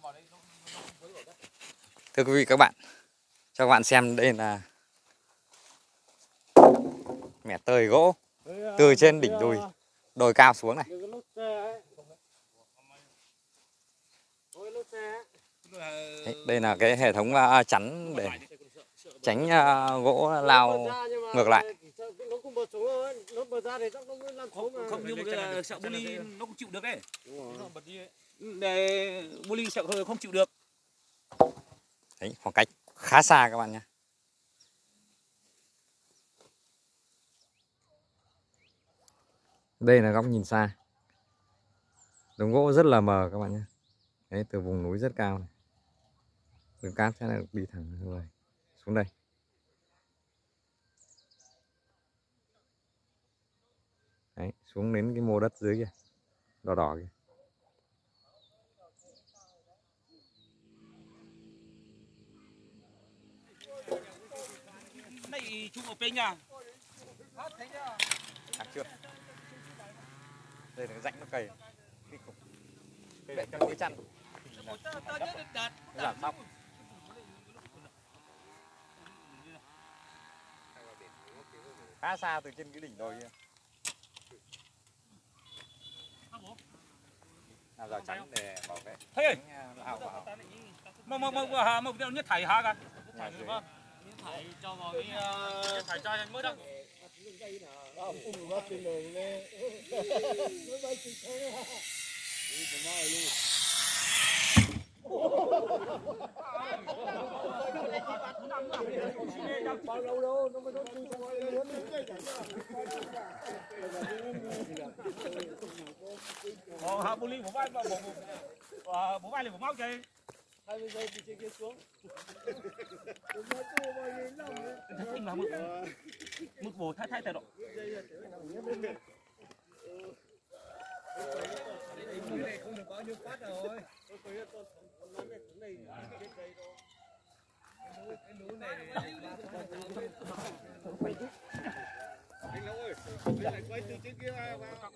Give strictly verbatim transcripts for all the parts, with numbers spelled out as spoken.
Thưa quý vị các bạn, cho các bạn xem đây là mẻ tời gỗ từ trên đỉnh đồi đồi cao xuống này. Đấy, đây là cái hệ thống uh, chắn để tránh uh, gỗ lao ngược lại. Không như cái sợ buli nó không chịu được ấy. Để buli sợ không chịu được. Đấy, khoảng cách khá xa các bạn nhé. Đây là góc nhìn xa. Đống gỗ rất là mờ các bạn nhé. Đấy, từ vùng núi rất cao này. Đường cát sẽ là đi thẳng rồi xuống đây. Đấy, xuống đến cái mô đất dưới kia, đỏ đỏ kia. Này chụp ở bên nhà. Chắc chưa? Đây là cái rãnh nó cầy. Cây này trong cái chăn. Giảm sóc. Khá xa từ trên cái đỉnh đồi kia. Làm rào chắn để bảo vệ. Thế mà mà mà mà mà nhất thải hả cả. Thải cho vào cái nhất thải cho anh mới đâu. Ờ, hà bù li bố vai bố bố bố vai là bố máu chơi. hai mươi giây từ trên kia xuống. Anh vào mực mực bố thay thay tay độ. Cái này không được bao nhiêu phát rồi. Cái núi này anh Long ơi, anh lại quay từ trên kia vào.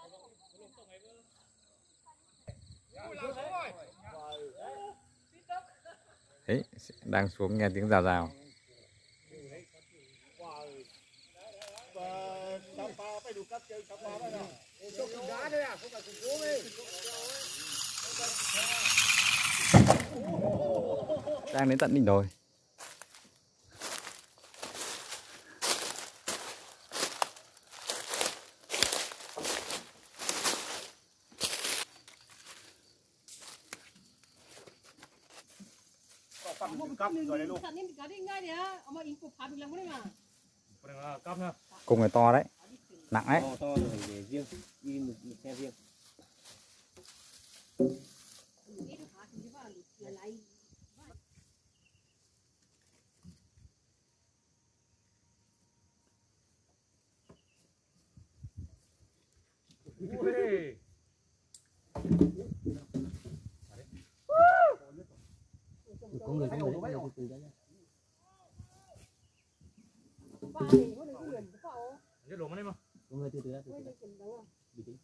Đấy, đang xuống nghe tiếng rào rào. Đang đến tận đỉnh đồi. Cùng này to đấy, nặng đấy. To rồi để riêng, đi một xe riêng. Có người có người đấy, từ đấy. Cái đồ mà mà. Có người từ từ ra từ từ. Bình tĩnh.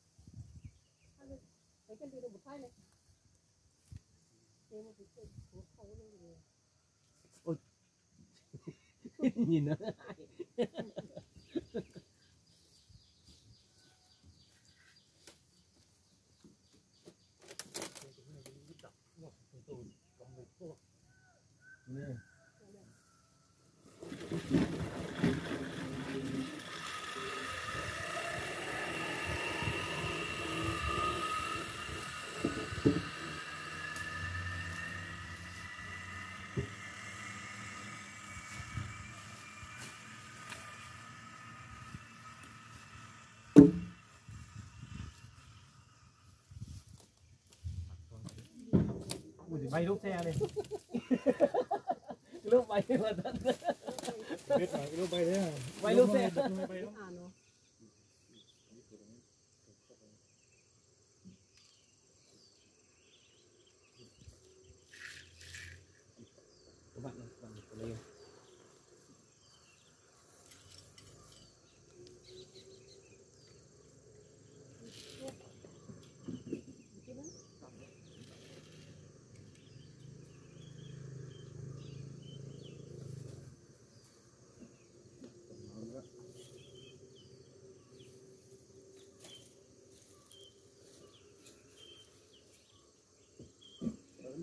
Ôi. Nhìn nó. Yeah. Bay lúc xe đi. Lúc bay mà thật. Biết rồi, cái lúc bay thế à? Bay lúc xe. Các bạn ơi, bạn có lên.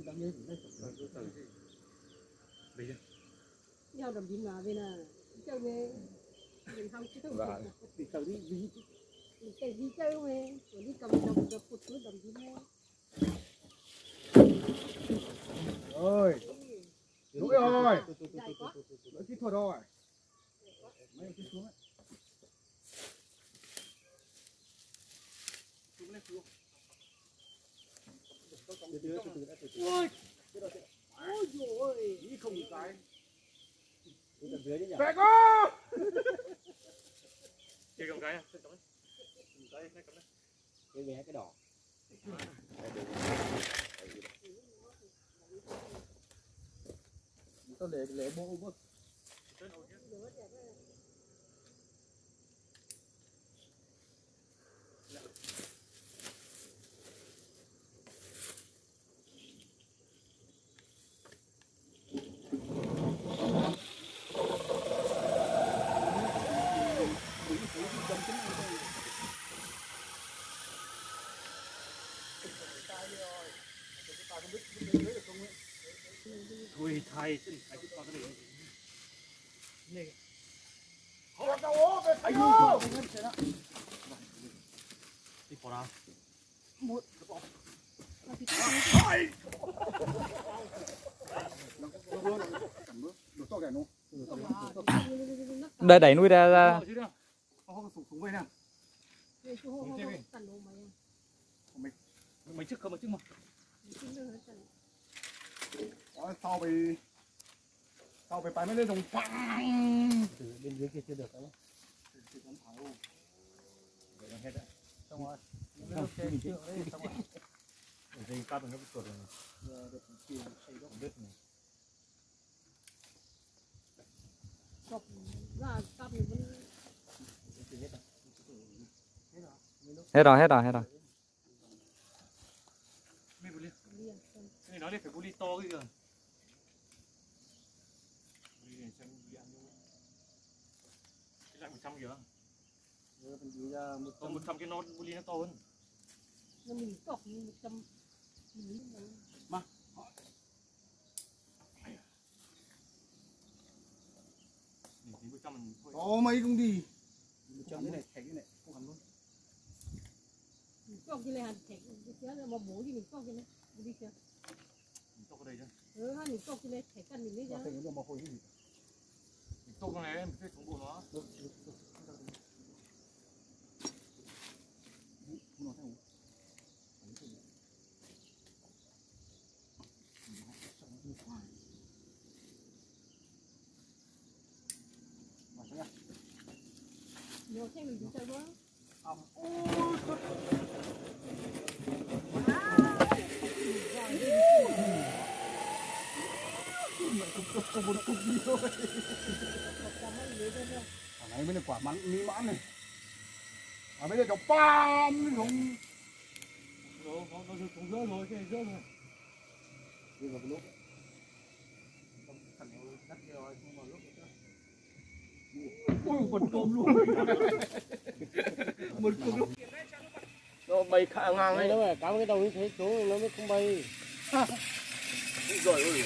nhau đầm dính mà bên là chơi về mình không chứ không đi chơi đi đi chơi đi chơi về đi cầm đầm đầm phụt phụt đầm dính về Ơi lỗi rồi lỗi kỹ thuật rồi mấy cái xuống ấy ôi ôi ôi ý không bị cái mẹ con chơi cầm cái cầm cái cái cầm cái cái cái đỏ tao để để bộ bước thôi thay chứ thay chút con cái này họ đâu ó về thấy không đi bỏ ra Đây đẩy nuôi ra ra. mấy chiếc không một chiếc mà sau bị sau bị phải mới lên đồng phăng bên dưới kia chưa được đâu hết đấy xong rồi xong rồi dây cáp nó bị tuột rồi đứt này cọc ra cọc thì vẫn Hết rồi, hết rồi, hết rồi. cái này nói đây phải buli to cái kìa cái lại một trăm kìa còn một trăm cái non buli nó to hơn mình cọc một trăm mà một trăm mình thôi có mấy công ty một trăm cái này thẻ cái này không hẳn luôn cọc cái này hạt thẻ cái là mà bố thì mình cọc cái này đi chưa mình to cái đây chứ ừ ha mình cọc cái này thẻ căn mình lấy ra thẻ nó mà hồi cái gì mình to cái này mình phải xuống bộ nó nhiều xe mình cũng chơi quá này mới là quả mặn mỹ mãn này à bây giờ chọc pam không nó nó nó xuống rớt rồi cái này rớt rồi đi vào cái lúc ôi quần tôm luôn một cục lúc nó bay khả ngang ấy đâu, cắm cái đầu như thế xuống nó mới không bay. rồi ơi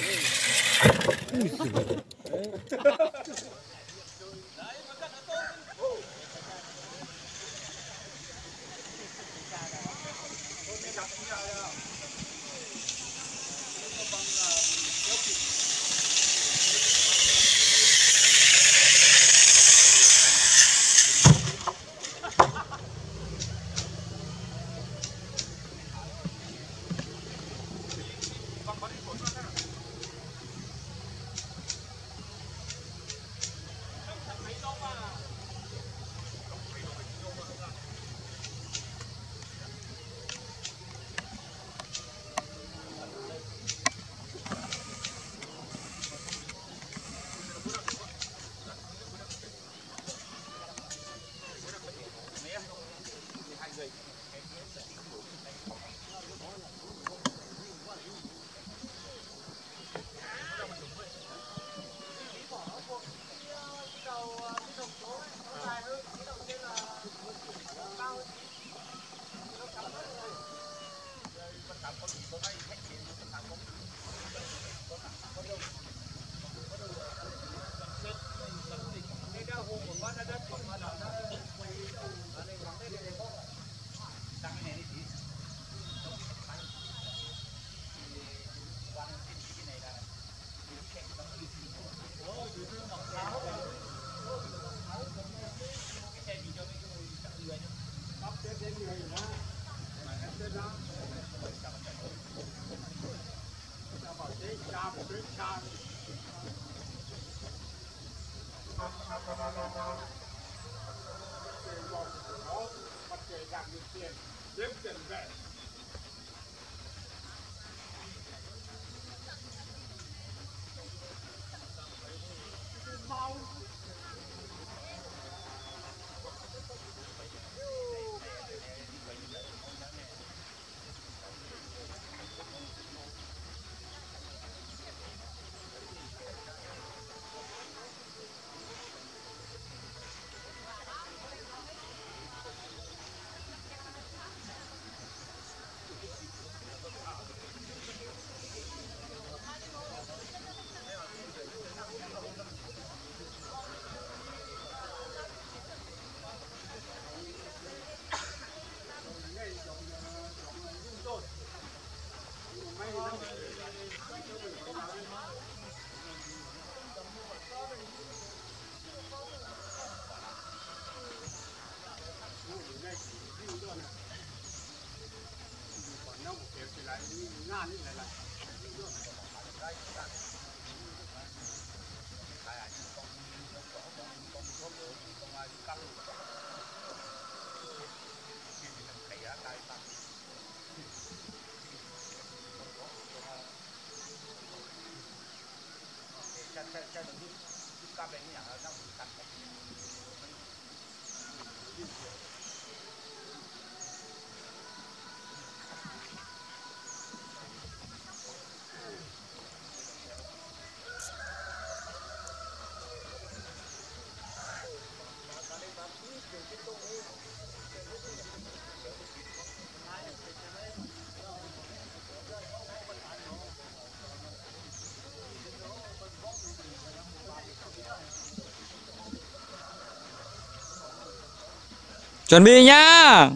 Chuẩn bị nhá.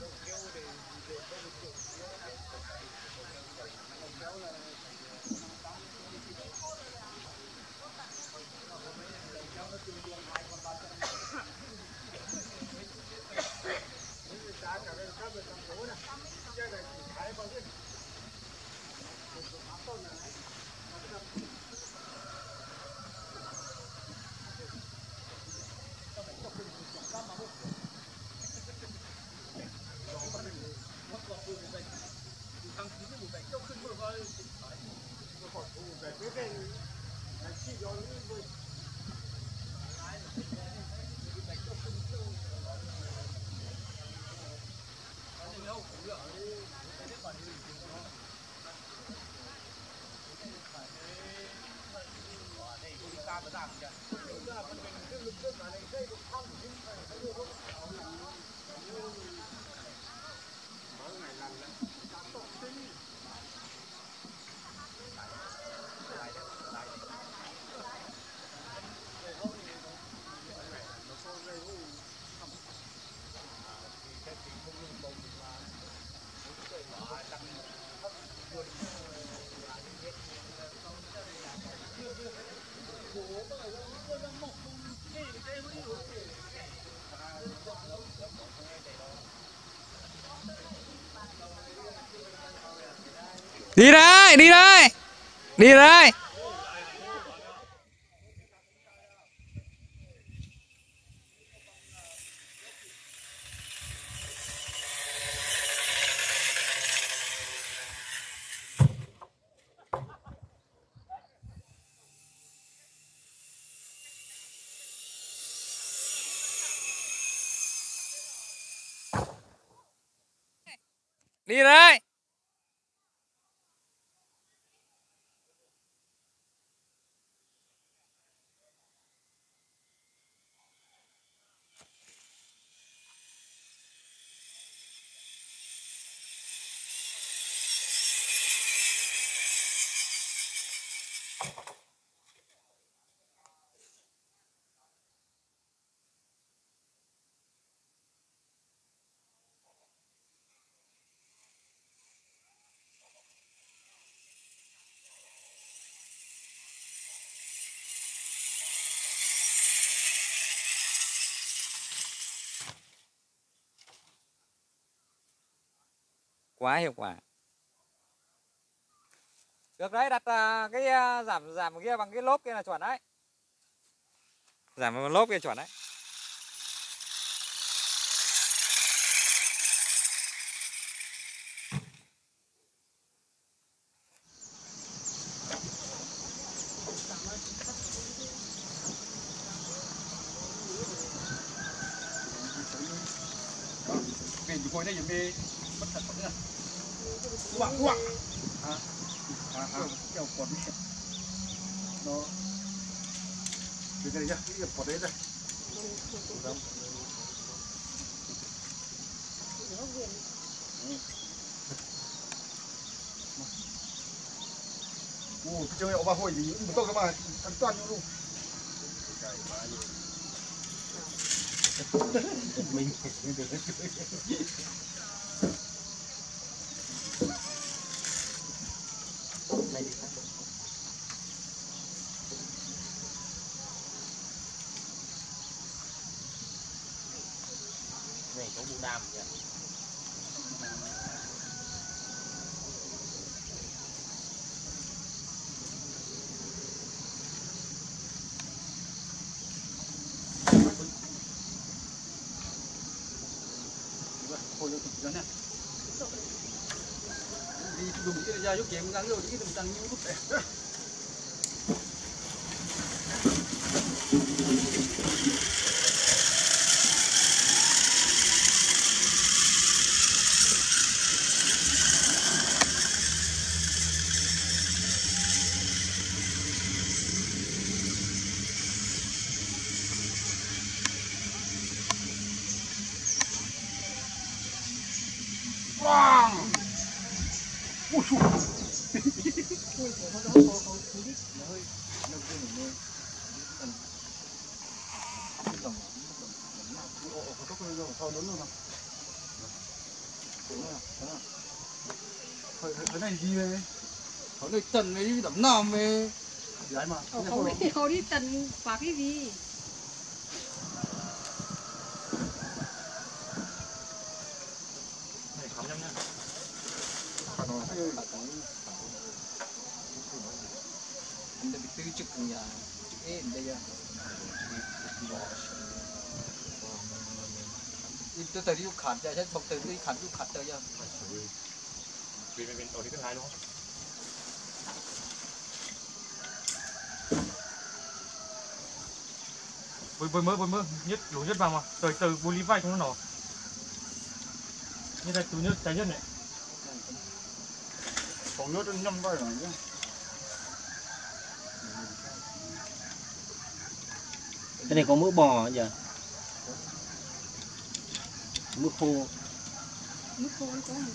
Đi đây, đi đây. Đi đây. Đi đây. Quá hiệu quả. Được đấy, đặt uh, cái uh, giảm giảm kia bằng cái lốp kia là chuẩn đấy. Giảm bằng lốp kia chuẩn đấy. Về ngồi đây về bất thật nữa. Quạ quạ. À à à kiểu quạt đi. Nó cái này nhá, cái quạt đấy đây. Ồ, cái chơi ba hồi gì cũng tốt các bạn, ăn toàn luôn. Mình này có bộ đàm kìa. hồi nó thực nè. Đi dùng cái ra giúp kiếm gắng rồi cái tầm tăng như lúc đấy. Wow. Ui xù. Cái này gì vậy? Cái này tần ấy đấm nam về. Đấy mà. Không đi, không đi tần phá cái gì. Này khám nhá. Anh đã bị tư chức ở nhà. Ê, đây à. Tôi thấy đi khát ra, chắc bọc tới đi khát đi khát tới nha. Bên bên bên ở đi thứ hai đúng không? Bơi bơi mơ bơi mơ nhất lúa nhất vào mà từ từ bùi lý vai trong nó nổ như này từ nhất trái nhất này Còn nhớ đến năm vai rồi nhá. Cái này có mỡ bò nhỉ? Mỡ khô. Nước khô nó có mà.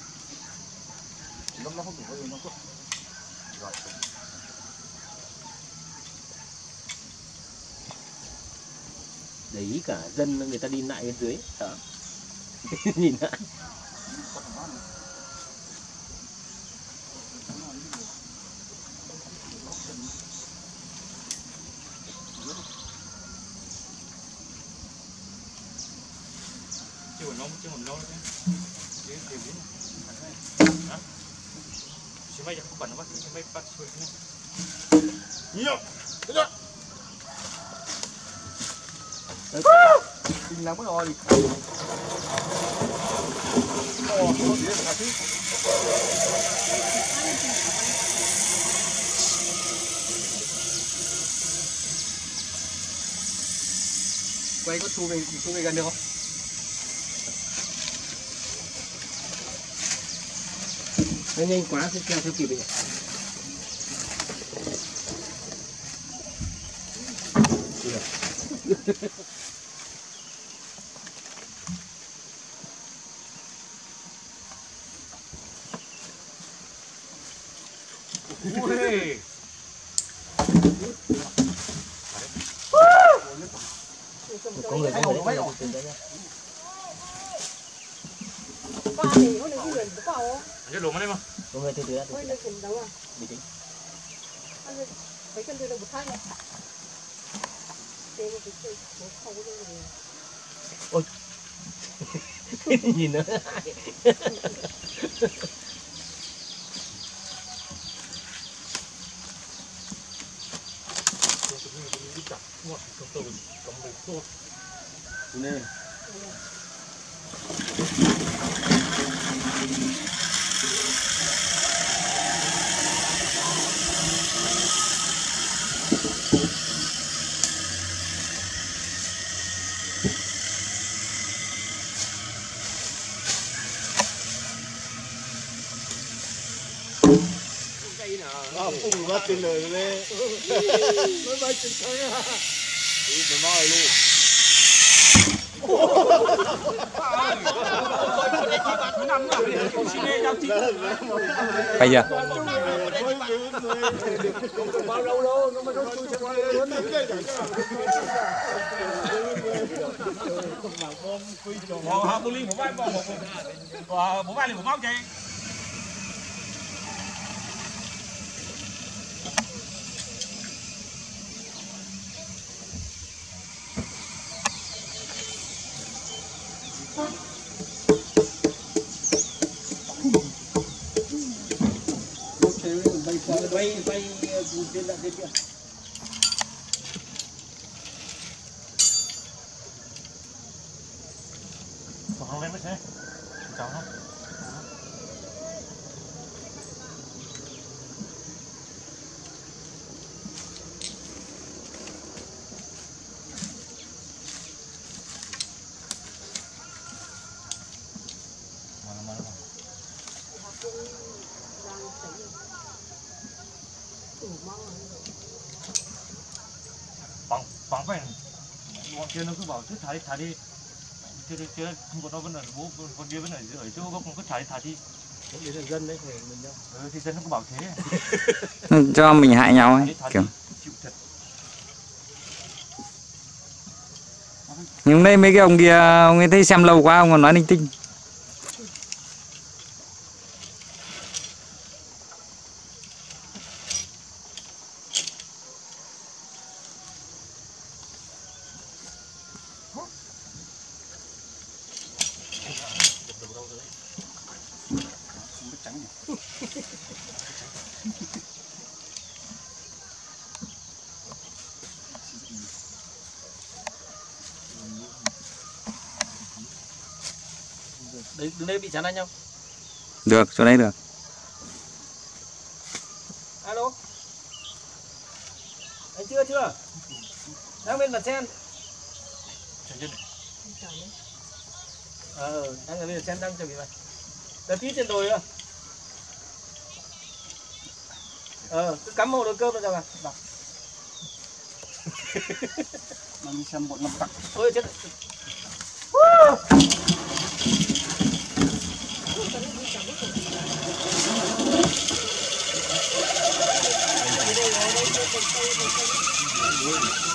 Năm nó không đủ bao nó có. Rồi. Để ý cả dân người ta đi lại bên dưới. Đó. Nhìn lại. chưa còn lâu chưa còn lâu nữa chứ tìm đến hả chỉ mấy giờ không bận nó bắt chỉ mấy bắt xuôi nhá nhiều được Kinh lắm rồi. Ồ, không biết là cái quay có thu về thu về gần được không? Nó nhanh quá sẽ theo theo kịp vậy. ui Có người có người đấy từ đấy nhá. Ba thì nó lấy cái người có vào. anh lùm đây mà Có người từ từ đã từ Thôi từ. nó cũng đóng à. Bình tĩnh. Anh ơi, mấy chân đưa được một thang này. Thế mà cái cái không có cái gì. Ôi. Nhìn nó. Ngọt từ từ cầm mình thôi. Nè. À, phùng ra trên lời lên. Nó bay trên kháng à. Ý mà nói luôn. Bây giờ Bao lâu lâu nó mới có chui cho quay lên. Họ họ tôi liên một vai một một một một vai liền một máu chạy. Bay bay bay trên đoạn trên kia. Còn không lên mới thế. Chào không? Bằng bằng phải bọn kia nó cứ bảo cứ thả đi thả đi kia kia không có nó vẫn ở bố con kia vẫn ở ở chỗ gốc nó cứ thả đi thả đi. Đấy là dân đấy phải mình đâu. Ừ, thì dân nó cũng bảo thế. cho mình hại nhau ấy kiểu. Nhưng đây mấy cái ông kia ông ấy thấy xem lâu quá ông còn nói linh tinh. Đấy, đứng đây bị chán anh không? Được, chỗ đấy được. Alo. Anh chưa chưa? Đang bên mặt sen. Ờ, đang ở bên mặt sen đang chuẩn bị vậy. Đợt tí trên đồi nữa. Ờ, cứ cắm một đôi cơm rồi à? Đọc. Mà đi xem bọn năm tặng. Ôi chết. Woo!